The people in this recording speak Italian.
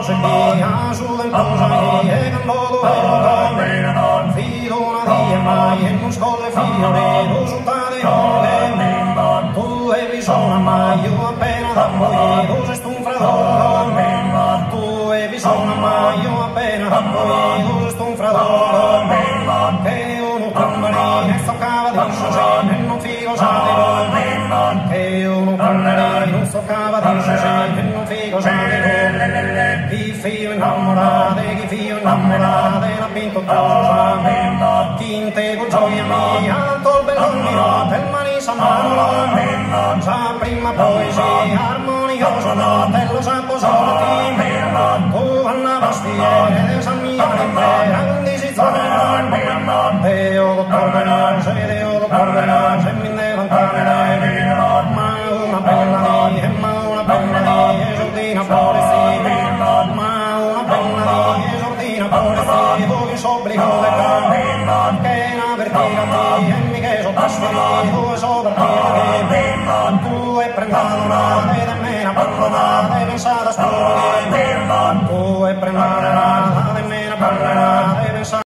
se via su del posa e cambolo e filo una dia mai e non scole fiore lo sultane tu e bisogna mai io appena da voi tu sei stunfrador tu e bisogna mai io appena da voi tu sei stunfrador che uno tornare e stoccava di sosè e non figo sapere che uno tornare non stoccava di sosè e non figo sapere chi figlio innamorate chi figlio innamorate l'ha vinto tutto chi in te con gioia mia alto il bell'omino del manisa mano sa prima poesia armoniosa te lo sa posare tu Anna Bastiere San Migliore grandi si zone Deo lo tornerà se Deo lo tornerà se mi devo tornare ma una bella di esordina foresti ma una bella di esordina foresti dove s'obbligo le cane che una vertina di e mi che so pastri due sopra tu e prendano una ed è mena pallonata e pensata a